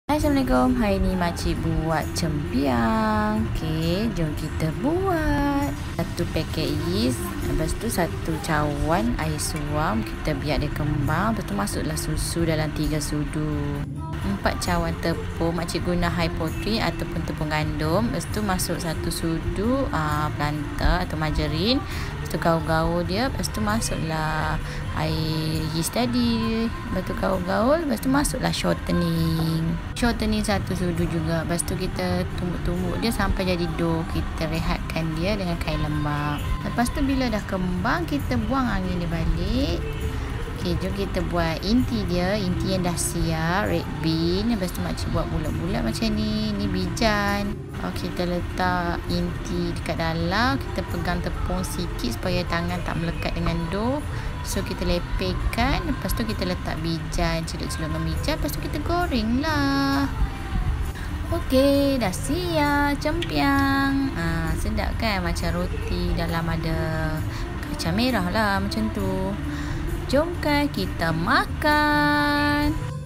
Hai, Assalamualaikum. Hari ni makcik buat cempiang. Okey, jom kita buat. Satu paket yeast, lepas tu satu cawan air suam. Kita biar dia kembang. Lepas tu masuklah susu dalam 3 sudu. 4 cawan tepung. Makcik guna high protein ataupun tepung gandum. Lepas tu masuk 1 sudu plantar atau margarin. Lepas tu gaul-gaul dia. Lepas tu masuklah air yeast tadi. Lepas tu gaul-gaul. Lepas tu masuklah shortening. Shortening 1 sudu juga. Lepas tu kita tumbuk-tumbuk dia sampai jadi dough. Kita rehatkan dia dengan kain lembap. Lepas tu bila dah kembang, kita buang angin dia balik. Okey, jom kita buat inti dia. Inti yang dah siap, red bean. Lepas tu makcik buat bulat-bulat macam ni. Ni bijan. Okey, kita letak inti dekat dalam. Kita pegang tepung sikit supaya tangan tak melekat dengan dough. So kita lepekkan. Lepas tu kita letak bijan, celup-celup dengan bijan. Lepas tu kita goreng lah. Okey, dah siap cempiang. Sedap kan, macam roti dalam ada kacang merah lah macam tu. Jom kan kita makan.